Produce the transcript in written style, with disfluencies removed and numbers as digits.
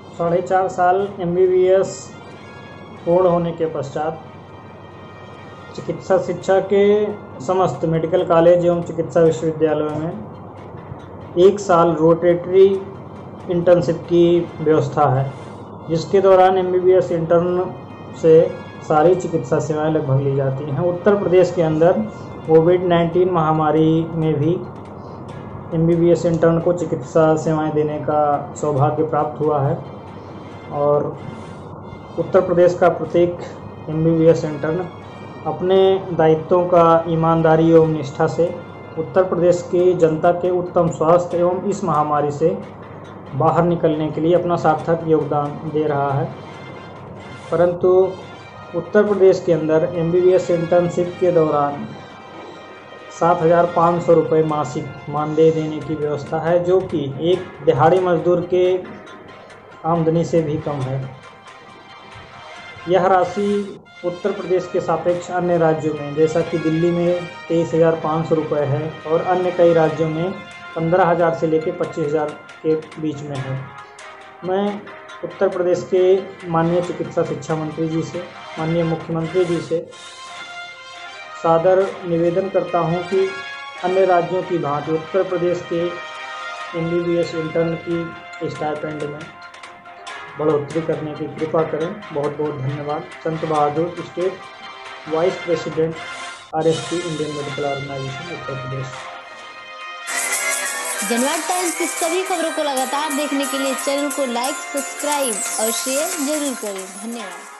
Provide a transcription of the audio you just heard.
4.5 साल MBBS पूर्ण होने के पश्चात चिकित्सा शिक्षा के समस्त मेडिकल कॉलेज एवं चिकित्सा विश्वविद्यालयों में 1 साल रोटेटरी इंटर्नशिप की व्यवस्था है, जिसके दौरान MBBS इंटर्न से सारी चिकित्सा सेवाएं लगभग ली जाती हैं। उत्तर प्रदेश के अंदर कोविड-19 महामारी में भी MBBS इंटर्न को चिकित्सा सेवाएं देने का सौभाग्य प्राप्त हुआ है और उत्तर प्रदेश का प्रत्येक MBBS इंटर्न अपने दायित्वों का ईमानदारी एवं निष्ठा से उत्तर प्रदेश की जनता के उत्तम स्वास्थ्य एवं इस महामारी से बाहर निकलने के लिए अपना सार्थक योगदान दे रहा है। परंतु उत्तर प्रदेश के अंदर MBBS इंटर्नशिप के दौरान 7,500 रुपये मासिक मानदेय देने की व्यवस्था है, जो कि एक दिहाड़ी मजदूर के आमदनी से भी कम है। यह राशि उत्तर प्रदेश के सापेक्ष अन्य राज्यों में, जैसा कि दिल्ली में 23,500 रुपये है और अन्य कई राज्यों में 15,000 से लेकर 25,000 के बीच में है। मैं उत्तर प्रदेश के माननीय चिकित्सा शिक्षा मंत्री जी से, माननीय मुख्यमंत्री जी से सादर निवेदन करता हूं कि अन्य राज्यों की भांति उत्तर प्रदेश के MBBS इंटर्न की स्टाइपेंड में बढ़ोतरी करने की कृपा करें। बहुत बहुत धन्यवाद। Sant Bahadur, state vice president RSP Indian medical organisation, Uttar Pradesh. Janwad Times की सभी खबरों को लगातार देखने के लिए चैनल को लाइक, सब्सक्राइब और शेयर जरूर करें। धन्यवाद।